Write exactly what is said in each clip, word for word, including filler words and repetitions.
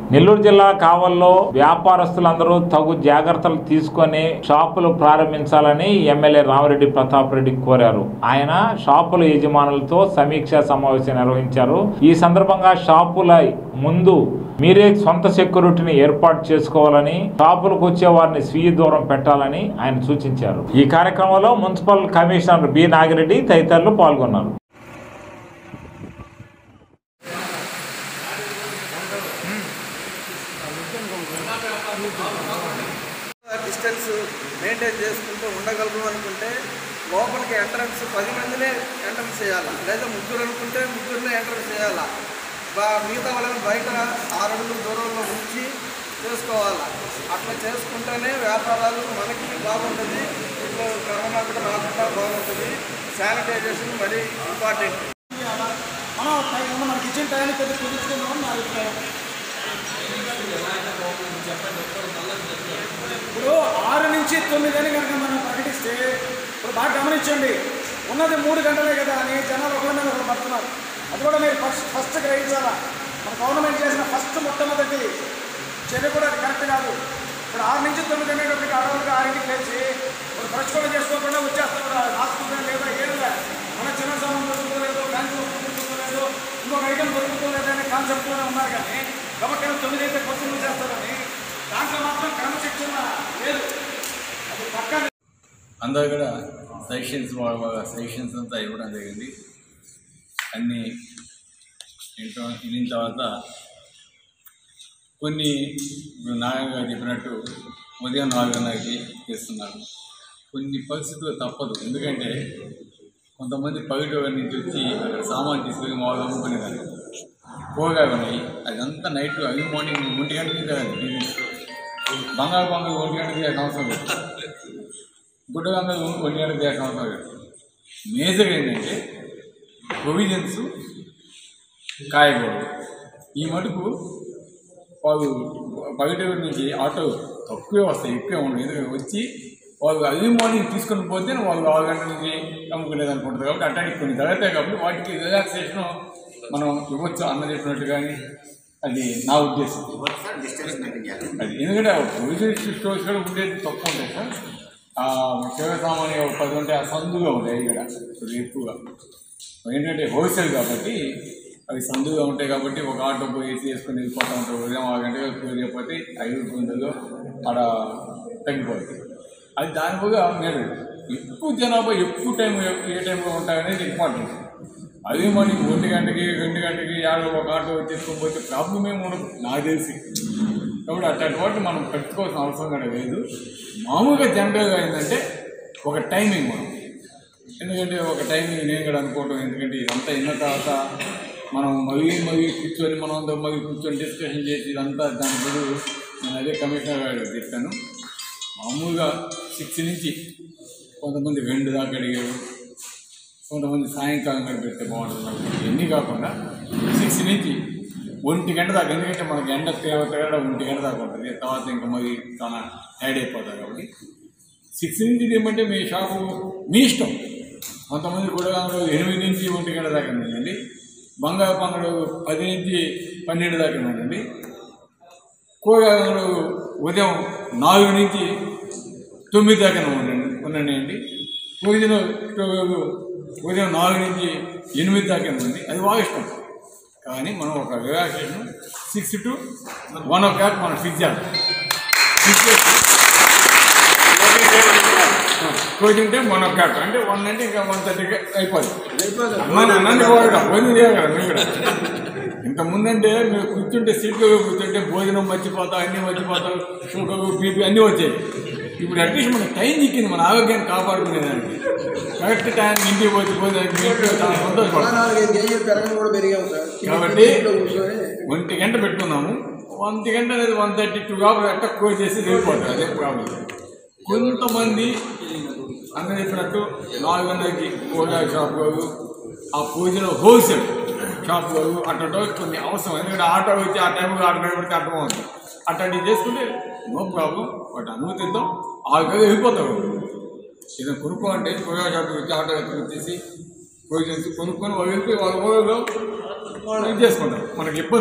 నెల్లూరు జిల్లా కావల్లో వ్యాపారస్తులందరూ తగు జాగ్రత్తలు తీసుకొని షాపులు ప్రారంభించాలని ఎమ్మెల్యే రామిరెడ్డి ప్రతాప్ రెడ్డి కోరారు. ఆయన షాపుల యజమానులతో సమీక్షా సమావేశం నిర్వహించారు. ఈ సందర్భంగా షాపుల ముందు మీరే సొంత సెక్యూరిటీని ఏర్పాటు చేసుకోవాలని, షాపులకు వచ్చే వారిని స్వీయ దూరం పెట్టాలని ఆయన సూచించారు. ఈ కార్యక్రమంలో మున్సిపల్ కమిషనర్ బి నాగిరెడ్డి తదితరులు పాల్గొన్నారు. డిస్టెన్స్ మెయింటైన్ చేసుకుంటూ ఉండగలరు అనుకుంటే లోపలికి ఎంట్రన్స్ పది మందినే ఎంట్రన్స్ చేయాలా, లేదా ముగ్గురు అనుకుంటే ముగ్గురినే ఎంట్రన్స్ చేయాలా. బా మిగతా వాళ్ళని బయట ఆరు అడుగుల దూరంలో ఉంచి చేసుకోవాలా. అట్లా చేసుకుంటేనే వ్యాపారాలు మనకి బాగుంటుంది, ఇప్పుడు కరోనా కూడా రాకుండా బాగుంటుంది. శానిటైజేషన్ మరీ ఇంపార్టెంట్. మనం మనకి ఇచ్చిన టైంని కొద్దిగా కుదుర్చుకుందాం నా అభిప్రాయం. ఇప్పుడు ఆరు నుంచి తొమ్మిది అని కనుక మనం ప్రకటిస్తే, ఇప్పుడు బాగా గమనించండి, ఉన్నది మూడు గంటలే కదా అని జనాలు ఒకరి మీద ఒకరు పడుతున్నారు. అది కూడా మీరు ఫస్ట్ ఫస్ట్ గ్రహించాలా. మన గవర్నమెంట్ చేసిన ఫస్ట్ మొట్టమొదటి చర్య కూడా అది కరెక్ట్ కాదు. ఇప్పుడు ఆరు నుంచి తొమ్మిది అనేటప్పటికి ఆడవాళ్ళకి ఆరింటికి లేచి ఇప్పుడు బ్రష్ కూడా చేసుకోకుండా వచ్చేస్తారు. హాస్పిటల్ లేదా ఏం లేదు, మన చిన్న సామాన్ దొరుకుకోలేదు, బ్యాంకులో దొరుకుకోలేదు, ఇంకొక ఐటమ్ దొరుకుకోలేదు అనే కాన్సెప్ట్లోనే ఉన్నారు. కానీ గమకం తొమ్మిది అయితే పొద్దున్న చేస్తారని దాంట్లో మాత్రం క్రమశిక్షణ లేదు. అది పక్కన అందరూ కూడా సజెషన్స్ బాగా సజెషన్స్ అంతా ఇవ్వడం జరిగింది. అన్నీ ఇంట్లో విన్న తర్వాత కొన్ని నాయకులు గారు చెప్పినట్టు ఉదయం నాలుగున్నరకి చేస్తున్నారు. కొన్ని పరిస్థితులు తప్పదు, ఎందుకంటే కొంతమంది పైట నుంచి వచ్చి అక్కడ సామాన్ తీసుకొని మామూలు అమ్ముకునేదాన్ని పోగా ఉన్నాయి. అదంతా నైట్ అవి మార్నింగ్ ఒంటి గంటకి బిజినెస్. బంగారు బంగారు ఒంటి గంటకి తీయాల్సిన అవసరం లేదు, గుడ్డ బంగారు ఒంటి గంటకి తీయాల్సిన అవసరం లేదు. మేజర్ ఏంటంటే ప్రొవిజన్స్, కాయగూరలు. ఈ మటుకు వాళ్ళు బయట నుంచి ఆటో తక్కువే వస్తాయి, ఎక్కువే ఉండవు. ఎందుకంటే వచ్చి వాళ్ళు అవి మార్నింగ్ తీసుకొని పోతే వాళ్ళు ఆరు గంటల నుంచి అమ్ముకునేది అనుకుంటారు. కాబట్టి అట్లాంటి కొన్ని జరుగుతాయి. కాబట్టి వాటికి రిలాక్సేషన్ మనం ఇవ్వచ్చు అన్న చెప్పినట్టు. కానీ అది నా ఉద్దేశం. అది ఎందుకంటే ప్రొవిజన్ స్టోర్స్ కూడా ఉండేది తక్కువ ఉంటాయి సార్. చివరి సామాన్య పది ఉంటే ఆ సందుగా ఉంటాయి ఇక్కడ ఎక్కువగా. ఏంటంటే హోల్సేల్ కాబట్టి అవి సందుగా ఉంటాయి. కాబట్టి ఒక ఆటో పోయి వేసుకొని వెళ్ళిపోతూ ఉంటారు. ఉదయం ఆరు గంటలకు పోయి లేకపోతే ఐదు గంటల్లో ఆడ తగ్గిపోతుంది. అది దానిపోగా మీరు ఎక్కువ జనాభా ఎక్కువ టైం ఏ టైంలో ఉంటాయనేది ఇంపార్టెంట్. అది మరి ఒంటి గంటకి రెండు గంటకి యాభై ఒక ఆటో తీసుకుపోతే ప్రాబ్లం ఏమి ఉండదు నాకు తెలిసి. కాబట్టి అట్లాంటి వాటిని మనం పెట్టుకోవాల్సిన అవసరం కూడా లేదు. మామూలుగా జనరల్గా ఏంటంటే ఒక టైమింగ్ మనం, ఎందుకంటే ఒక టైమింగ్ నేను కూడా అనుకోవటం. ఎందుకంటే ఇదంతా అయిన తర్వాత మనం మళ్ళీ మళ్ళీ కూర్చొని మనం అంతా మళ్ళీ కూర్చొని డిస్కషన్ చేసి ఇదంతా దాని బదులు నేను అదే కమిషనర్ గారు చెప్పాను. మామూలుగా సిక్స్ నుంచి కొంతమంది రెండు దాకా అడిగారు, కొంతమంది సాయంకాలం కూడా పెడితే బాగుంటుంది. ఎన్ని కాకుండా సిక్స్ నుంచి ఒంటి గంట దాకా, ఎందుకంటే మనకి ఎండ తేడా ఒంటి గంట దాకా ఉంటుంది. తర్వాత ఇంకా మరి చాలా యాడ్ అయిపోతుంది. కాబట్టి సిక్స్ నుంచి ఏమంటే మీ షాపు మీ ఇష్టం. కొంతమంది కూడగాంలో ఎనిమిది నుంచి ఒంటి గంట దాకా ఉందండి. బంగారు పంగడు పది నుంచి పన్నెండు దాకా ఉందండి. కూడగాంలో ఉదయం నాలుగు నుంచి తొమ్మిది దాకా ఉండండి ఉండండి అండి. పూజలో ఉదయం నాలుగు నుంచి ఎనిమిది దాకా ఉంది. అది బాగా ఇష్టం. కానీ మనం ఒక relaxation six to one o'clock మనం ఫిక్స్ చేయాలి. ఫిక్స్ చేసి coaching time one o'clock అంటే వన్ అంటే ఇంకా వన్ థర్టీకి అయిపోతుంది. మన అన్నీ పోగా భోజనం చేయాలి కదా మీరు కూడా. ఇంతకుముందంటే మీరు కూర్చుంటే సీట్లో కూర్చుంటే భోజనం మర్చిపోతాం, అన్నీ మర్చిపోతాం, షుగర్ బీపీ అన్నీ వచ్చాయి. ఇప్పుడు అట్లీస్ట్ మనకు టైం చిక్కింది మన ఆరోగ్యాన్ని కాపాడుకునేదానికి. కరెక్ట్ టైం ఇంటికి పోతే పోతే చాలా సంతోషపడతాం. కాబట్టి ఒంటి గంట పెట్టుకున్నాము. ఒంటి గంట అనేది వన్ థర్టీ టూ కాబట్టి అట్ట కోర్ చేసి వెళ్ళిపోతారు. అదే ప్రాబ్లం. కొంతమంది అందరూ చెప్పినట్టు నాలుగు గంటలకి కూరగాయల షాప్ కాదు, ఆ పూజలో హోల్సేల్ షాప్ కాదు, అట్టో కొన్ని అవసరం. ఎందుకంటే ఆటో వచ్చి ఆ టైంలో ఆటో పెడితే అర్థం అవుతుంది. అట్లాంటివి చేసుకుంటే నో ప్రాబ్లం. వాటి అనుమతిద్దాం. ఆరు గంటలు వెళ్ళిపోతారు. ఏదైనా కొనుక్కో అంటే కూరగాయల షాప్ వచ్చి ఆటో వచ్చేసి ప్రొవిజన్స్ కొనుక్కొని వాళ్ళు వెళ్ళిపోయి వాళ్ళ ఊళ్ళో ఇది చేసుకుంటారు. మనకి ఇబ్బంది ఉండదు.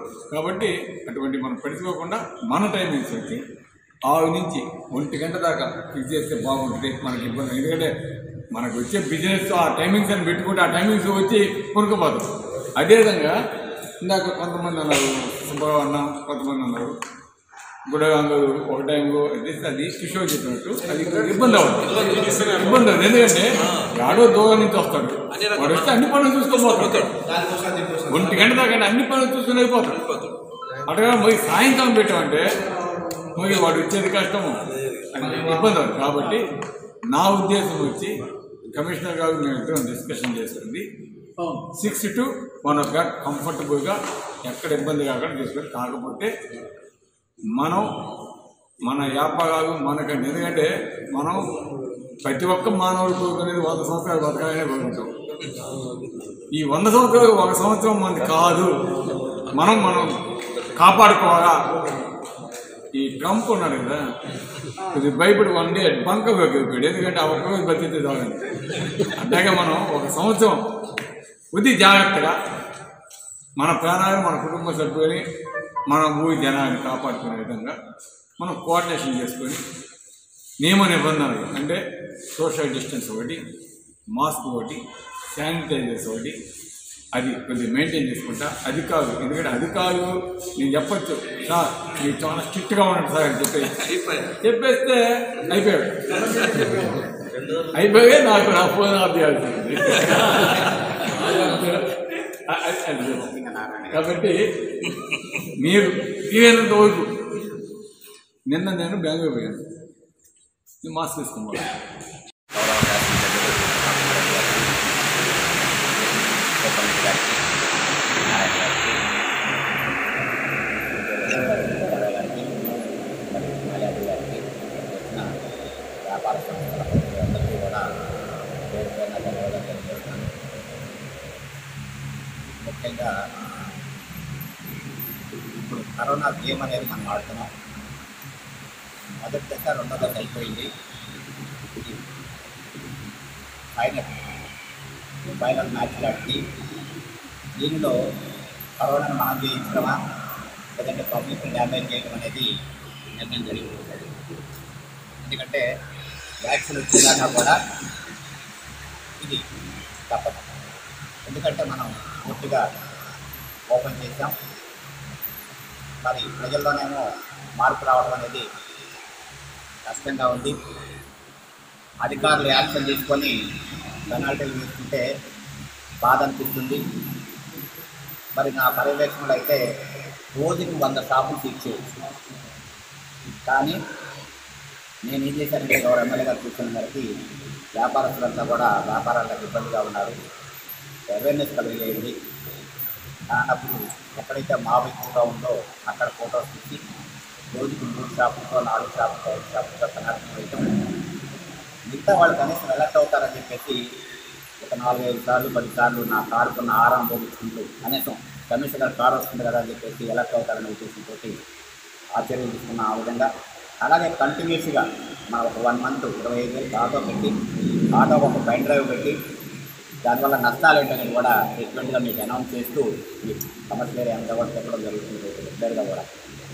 కాబట్టి అటువంటి మనం పెట్టుకోకుండా మన టైమింగ్స్ వచ్చి ఆరు నుంచి ఒంటి గంట దాకా ఇది చేస్తే బాగుంటుంది, మనకి ఇబ్బంది. ఎందుకంటే మనకు వచ్చే బిజినెస్ ఆ టైమింగ్స్ అని పెట్టుకుంటే ఆ టైమింగ్స్ వచ్చి కొనుక్కోపోతాం. అదేవిధంగా ఇందాక కొంతమంది అన్నారు, సుబ్బారావు అన్న కొంతమంది అన్నారు, గుడ అందరూ ఒక టైంలో అది కిషోర్ చెప్పినట్టు అది ఇబ్బంది అవుతుంది ఇబ్బంది అవుతుంది ఎందుకంటే ఆడో దూరం నుంచి వస్తాడు, వాడు వస్తే అన్ని పనులు చూసుకోపోతాడు. ఒంటి గంట దాకా అన్ని పనులు చూసుకుని అయిపోతాడు. అటుగా మరి సాయంకాలం పెట్టామంటే మరి వాడు వచ్చేది కష్టము, ఇబ్బంది అవుతుంది. కాబట్టి నా ఉద్దేశం వచ్చి కమిషనర్ గారు మేము ఇద్దరం డిస్కషన్ చేసుకుంది six to one o'clock కంఫర్టబుల్గా ఎక్కడ ఇబ్బంది కాకుండా తీసుకొని, కాకపోతే మనం మన వ్యాపారాలు మనకండి. ఎందుకంటే మనం ప్రతి ఒక్క మానవుడు కోరుకునేది వంద సంవత్సరాలు బతకాలనే కోరుకుంటాం. ఈ వంద సంవత్సరాలు ఒక సంవత్సరం మంది కాదు, మనం మనం కాపాడుకోవాలా. ఈ ట్రంప్ ఉన్నాడు కదా, ఇది భయపడి వన్ డే బంక వెళ్ళిపోయాడు, ఎందుకంటే ఆ ఒక్కరోజు బతికితే చాలండి. అంతేగా మనం ఒక సంవత్సరం కొద్ది జాగ్రత్తగా మన ప్రాణాలు మన కుటుంబ సభ్యులని మన ఊరి జనాన్ని కాపాడుకునే విధంగా మనం కోఆర్డినేషన్ చేసుకొని నియమ నిబంధనలు అంటే సోషల్ డిస్టెన్స్ ఒకటి, మాస్క్ ఒకటి, శానిటైజర్స్ ఒకటి, అది కొద్దిగా మెయింటైన్ చేసుకుంటా. అధికారులు ఎందుకంటే అధికారులు నేను చెప్పచ్చు, సార్ మీరు చాలా స్ట్రిక్ట్గా ఉండండి సార్ అని చెప్పేసి చెప్పేస్తే అయిపోయాడు అయిపోయే నాకు నా ఫోన్ ఆఫ్ చేయాల్సింది. కాబట్టి మీరు తీరేంత వరకు నిన్న నేను బెంగళూరు పోయాను, మాస్క్ తీసుకున్నాను. వ్యాపార సంస్థలందరికీ కూడా పేరుపైన ధన్యవాదాలు తెలియజేస్తున్నాను. ముఖ్యంగా ఇప్పుడు కరోనా గేమ్ అనేది మనం ఆడుతున్నాం. మొదటి దశ రెండో దశ అయిపోయింది. ఇది ఫైనల్ ఫైనల్ మ్యాచ్ లాంటిది. దీనిలో కరోనాను మనం జయించడమా లేదంటే పబ్లిక్ని డ్యామేజ్ చేయడం అనేది నిర్ణయం జరిగింది. ఎందుకంటే వ్యాక్సిన్ వచ్చేదాకా కూడా ఇది తప్పదు. ఎందుకంటే మనం పూర్తిగా ఓపెన్ చేసాం, మరి ప్రజల్లోనేమో మార్పు రావడం అనేది కష్టంగా ఉంది. అధికారులు యాక్షన్ తీసుకొని పెనాల్టీలు తీసుకుంటే బాధ అనిపిస్తుంది. మరి నా పర్యవేక్షణలో అయితే రోజుకి వంద షాపులు తీర్చేయచ్చు. కానీ నేను ఏం చేశానంటే ఎవరు ఎమ్మెల్యే గారు కూర్చున్న మేరకి వ్యాపారస్తులంతా కూడా వ్యాపారాలకు ఇబ్బందిగా ఉన్నారు, అవేర్నెస్ కలిగేది అన్నప్పుడు ఎక్కడైతే మాబ్ ఎక్కువగా ఉందో అక్కడ ఫోటోస్ తీసి రోజుకి మూడు షాపులతో నాలుగు షాపులతో ఐదు షాపులతో పెనాల్టీ వేయటం, మిగతా వాళ్ళు కనీసం ఎలక్ట్ అవుతారని చెప్పేసి ఒక నాలుగు ఐదు సార్లు పది సార్లు నా కారుకున్న ఆరాం పోగొచ్చుకుంటూ కనీసం కమిషనర్ కారు వస్తుంది కదా అని చెప్పేసి ఎలక్ట్ అవుతారనే ఉద్దేశంతో ఆ చర్యలు తీసుకున్న. ఆ విధంగా అలాగే కంటిన్యూస్గా మన ఒక వన్ మంత్ ఇరవై ఐదు వేలు ఆటో పెట్టి ఆటో ఒక పెన్ డ్రైవ్ పెట్టి దానివల్ల నష్టాలు ఏంటనేది కూడా ఫ్రీక్వెంట్గా మీకు అనౌన్స్ చేస్తూ మీకు కమర్షియల్ ఏరియా అంతా కూడా చెప్పడం జరుగుతుంది రెగ్యులర్గా కూడా.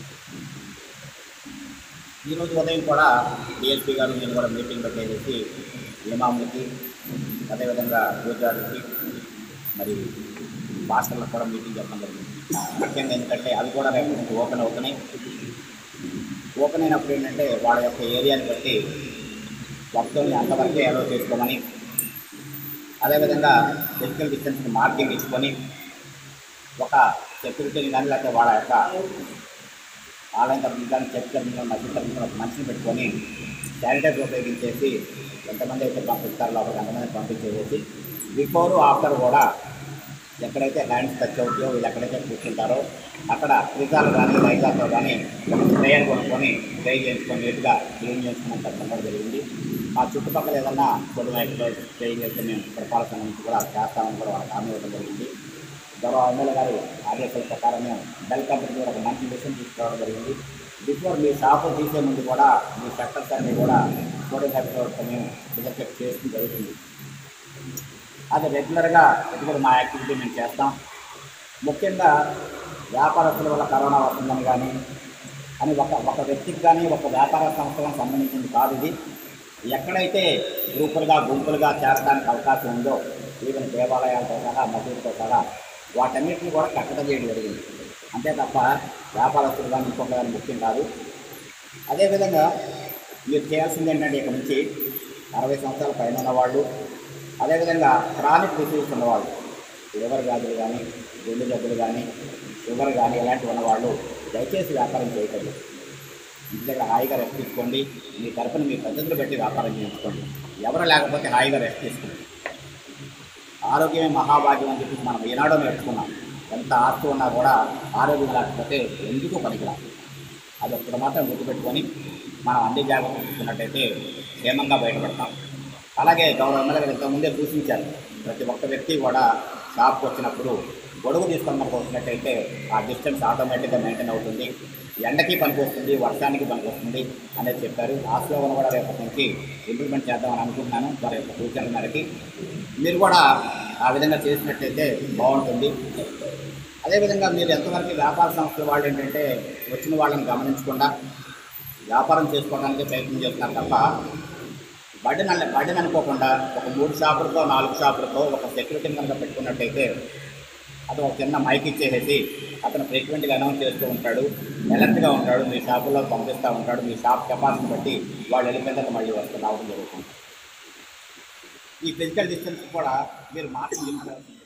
ఈరోజు ఉదయం కూడా డిఎస్పీ గారు నేను కూడా మీటింగ్ పెట్టేసి ఇమాములకి అదేవిధంగా పూజారులకి మరి మాస్టర్లకు కూడా మీటింగ్ చెప్పడం జరిగింది. ముఖ్యంగా ఎందుకంటే అవి కూడా రేపు నుంచి ఓపెన్ అవుతున్నాయి. ఓపెన్ అయినప్పుడు ఏంటంటే వాళ్ళ యొక్క ఏరియాని బట్టి భక్తుల్ని అంతవరకే అలౌ చేసుకోమని, అదేవిధంగా ఫిజికల్ డిస్టెన్స్ని మార్కింగ్ ఇచ్చుకొని ఒక సెక్యూరిటీని కానీ లేకపోతే వాళ్ళ యొక్క ఆన్లైన్ తరఫున కానీ చెక్ తరఫున మధ్య తరఫున ఒక మనిషిని పెట్టుకొని శానిటైజర్ ఉపయోగించేసి ఎంతమంది అయితే పంపిస్తారో లోపలికి అంతమంది పంపించేసి బిఫోర్ ఆఫ్టర్ కూడా ఎక్కడైతే హ్యాండ్స్ టచ్ అవుతాయో వీళ్ళు ఎక్కడైతే కూర్చుంటారో అక్కడ ఫ్రిజాలు కానీ లైజాతో కానీ స్ప్రేయర్ కొనుక్కొని స్ప్రే చేసుకొని నీట్గా క్లీన్ చేసుకుని పెట్టడం జరిగింది. ఆ చుట్టుపక్కల ఏదన్నా కొన్ని లైట్లో స్ప్రే చేస్తే మేము పురపాలక సంఘం నుంచి కూడా చేస్తామని కూడా వాళ్ళకి హామీ ఇవ్వడం జరిగింది. గౌరవ ఎమ్మెల్యే గారి ఆదేశాల ప్రకారం మేము బెల్ కంపెనీ కూడా ఒక మంచి మిషన్ తీసుకోవడం జరిగింది. బిఫోర్ మీ షాపు తీసే ముందు కూడా మీ సెక్టర్స్ అన్నీ కూడా సోడియం హైడ్రోక్సైడ్ మేము డిజెక్ట్ చేయడం జరుగుతుంది. అది రెగ్యులర్గా ఎదుగుడు మా యాక్టివిటీ మేము చేస్తాం. ముఖ్యంగా వ్యాపారస్తుల వల్ల కరోనా వస్తుందని కానీ అని ఒక ఒక వ్యక్తికి కానీ ఒక వ్యాపార సంస్థలకు సంబంధించింది కాదు ఇది. ఎక్కడైతే గ్రూపులుగా గుంపులుగా చేరడానికి అవకాశం ఉందో ఈవెన్ దేవాలయాలతో సహా మసీదుతో సహా వాటన్నిటిని కూడా కట్టడం చేయడం జరిగింది. అంతే తప్ప వ్యాపారస్తులు కానీ ఇంకొక కానీ ముఖ్యం కాదు. అదేవిధంగా మీరు చేయాల్సింది ఏంటంటే ఇక నుంచి అరవై సంవత్సరాల పైన ఉన్నవాళ్ళు, అదేవిధంగా క్రానిక్ డిసీజ్ ఉన్నవాళ్ళు, లివర్ వ్యాధులు కానీ గుండె జబ్బులు కానీ షుగర్ కానీ ఇలాంటివి ఉన్నవాళ్ళు దయచేసి వ్యాపారం చేయకండి. ఇంటి దగ్గర హాయిగా రెస్ట్ తీసుకోండి. మీ తరపున మీ పద్ధతులు బట్టి వ్యాపారం చేయించుకోండి. ఎవరు లేకపోతే హాయిగా రెస్ట్ తీసుకోండి. ఆరోగ్యమే మహాభాగ్యం అని చెప్పి మనం ఈనాడో నేర్చుకున్నాం. ఎంత ఆస్తు ఉన్నా కూడా ఆరోగ్యం లేకపోతే ఎందుకు పనికిరాదు. అది ఒక్కడ మాత్రం గుర్తుపెట్టుకొని మనం అన్ని జాగ్రత్తలు తీసుకున్నట్టయితే క్షేమంగా బయటపడతాం. అలాగే గౌరవ ఎమ్మెల్యే గారు ఇంతకుముందే సూచించారు, ప్రతి ఒక్క వ్యక్తి కూడా షాప్కి వచ్చినప్పుడు గొడుగు తీసుకొని మనకు వచ్చినట్టయితే ఆ డిస్టెన్స్ ఆటోమేటిక్గా మెయింటైన్ అవుతుంది. ఎండకి పనికి వస్తుంది, వర్షానికి పనికి వస్తుంది అనేది చెప్పారు. ఆ స్లోగన్ కూడా రేపటి నుంచి ఇంప్లిమెంట్ చేద్దామని అనుకుంటున్నాను. వారి యొక్క సూచనల మేరకి మీరు కూడా ఆ విధంగా చేసినట్టయితే బాగుంటుంది. అదేవిధంగా మీరు ఎంతవరకు వ్యాపార సంస్థల వాళ్ళు ఏంటంటే వచ్చిన వాళ్ళని గమనించకుండా వ్యాపారం చేసుకోవడానికి ప్రయత్నం చేస్తున్నారు తప్ప బడ్డెన్ బడ్డెన్ అనుకోకుండా ఒక మూడు షాపులతో నాలుగు షాపులతో ఒక సెక్యూరిటీని కనుక పెట్టుకున్నట్టయితే అతను ఒక చిన్న మైక్ ఇచ్చేసేసి అతను ఫ్రీక్వెంట్గా అనౌన్స్ చేస్తూ ఉంటాడు, అలర్ట్గా ఉంటాడు, మీ షాపుల్లో పంపిస్తూ ఉంటాడు. మీ షాప్ కెపాసిటీ బట్టి వాళ్ళు వెళ్ళిపోయినాక మళ్ళీ వస్తూ రావడం జరుగుతుంది. ఈ ఫిజికల్ డిస్టెన్స్ కూడా మీరు మార్చి